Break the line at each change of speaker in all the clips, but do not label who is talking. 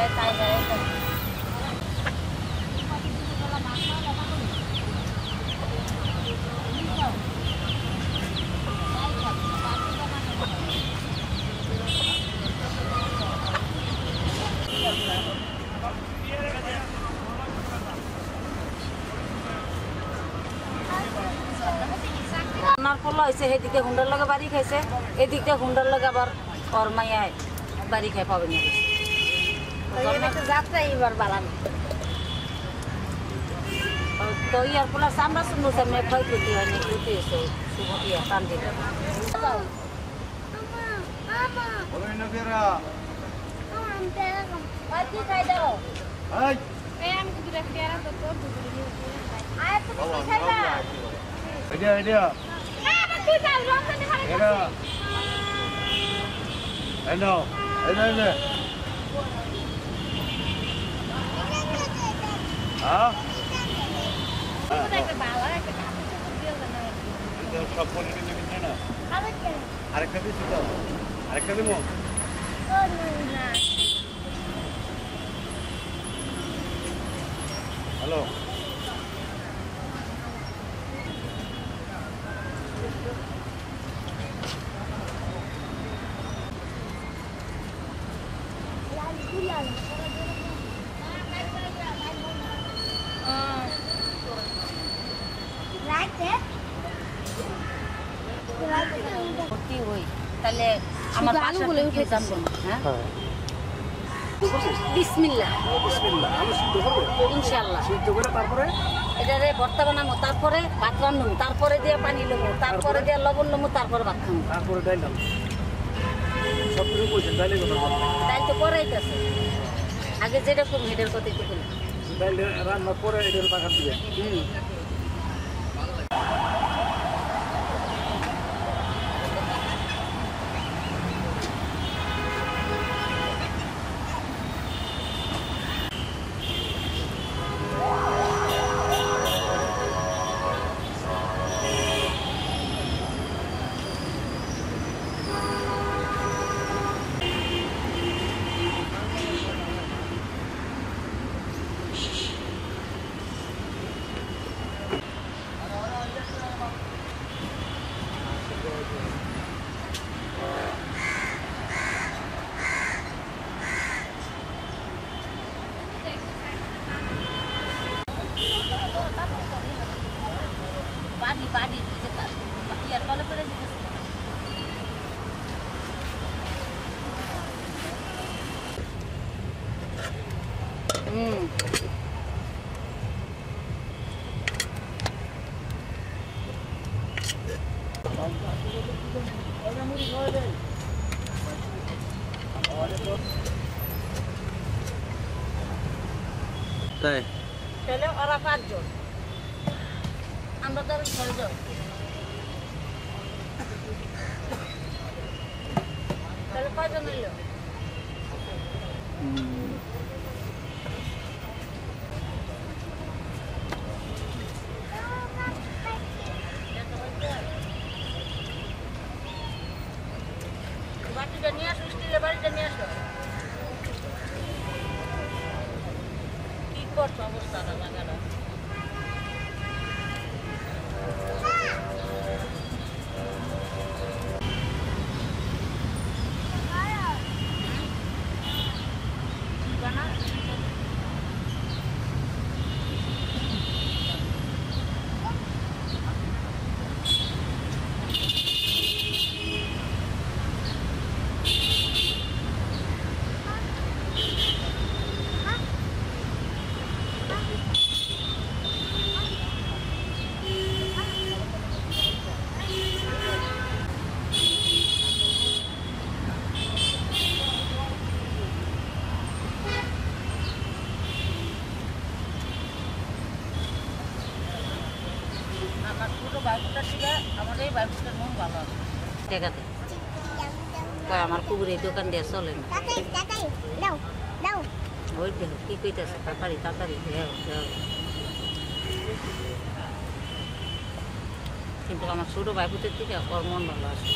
তাই যায় ফল হয়েছে সেদিকে হুন্ডার লগে বাড়ি খাইছে এদিকে হুন্ডার লগে আবার ওর মাইয়ায় বাড়ি খাই পাবে না যাত্রা এবার বাড়ানো তো ইয়ার ফলে চামড়া শুনবো সামনে ক্ষয়ক্ষতি হয়নি ক্ষতি হয়েছে শুভটিয়া টান দিলে কি খাই দাও
আরেকটা দিচ্ছি তো আরেকটা দিব হ্যালো
তাহলে আমার আলুগুলো উঠে যাবো হ্যাঁ বিসমিল্লাহ বিসমিল্লাহ আমি সিদ্ধ করব ইনশাআল্লাহ সিদ্ধ করে তারপরে এটারে ভর্তা বানাবো তারপরে ভাত রান্নবো তারপরে দিয়ে পানি লবো তারপরে দিয়ে লবণ লবো তারপরে ভাত খাবো
তারপরে ডাল দাও সব কিছু কইছেন ডালের কথা
ডাল তো করাইতেছে আগে যেটা খুব হেডের কথা একটু বলি
ডাল রান্না পরে এটার পাকা দিবে
বাড়ি ইয়ার তলে করে
তাই
তাহলে ওরা 5 জন আমরা তো 6 জন তাহলে কয়জন হইল বাটিটা নিয়ে আসো স্টিলের বাড়িটা নিয়ে আসো কি করছো অবস্থাটা লাগানো আমার কুকুর এই দোকান দিয়ে চলে না ওই দেখো কি কইতেছে তাড়াতাড়ি তাড়াতাড়ি কিন্তু আমার ছোট ভাইপুতের থেকে ওর মন ভালো আছে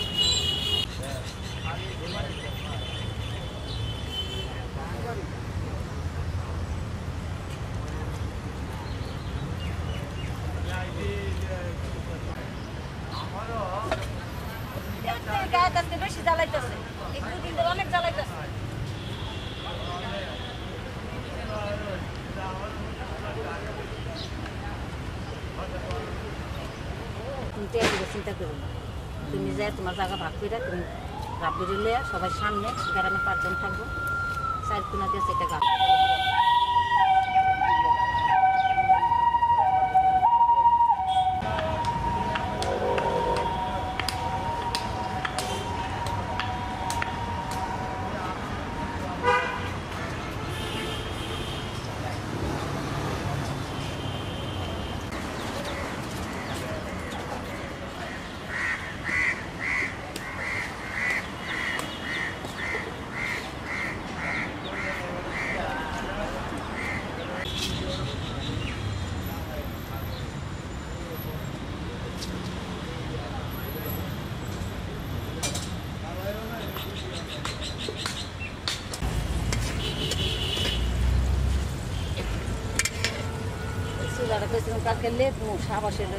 চিন্তা করো না তুমি যাই তোমার জায়গা ভাগ করে তুমি রাব্বিরে লইয়া সবাই সামনে গ্রামে 5 জন থাকবো 4 কোনা দিয়ে সেটা গাছ কালকে লেট মুখ আবার সেটা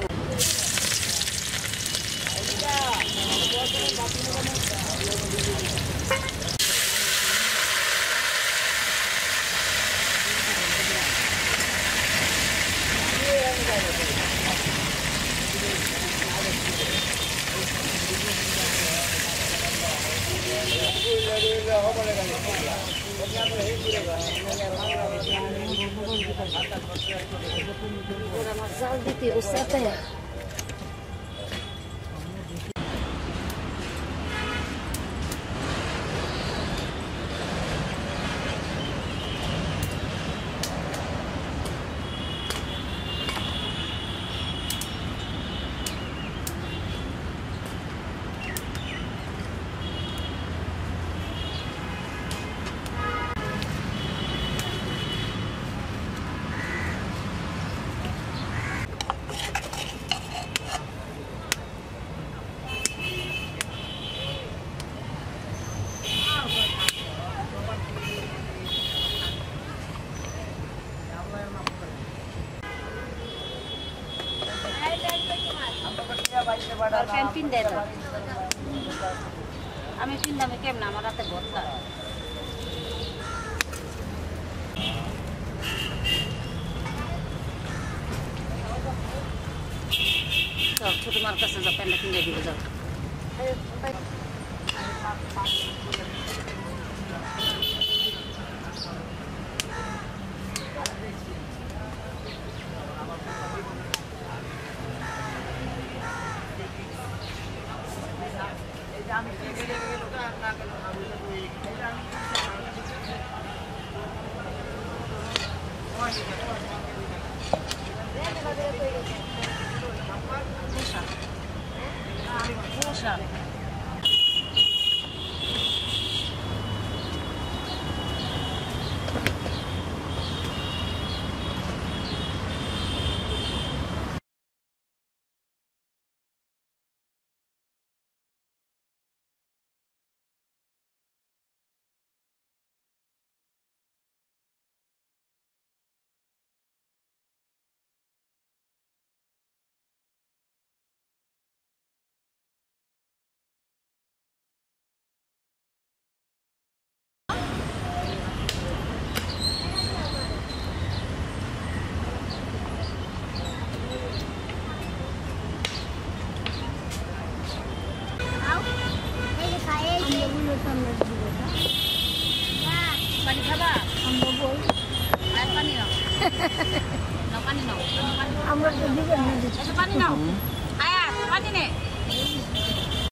Ramazan diti usata ya. Camping deh tuh. Kami pindah ke mana? Mana teh botak. So, छोटो मार्केट से जापान लेकिन jadi betul. Pani khaba? Ambo bol. Ay pani no. No pani no. Ambo to diben na. Ito pani no. Aya, pani ne.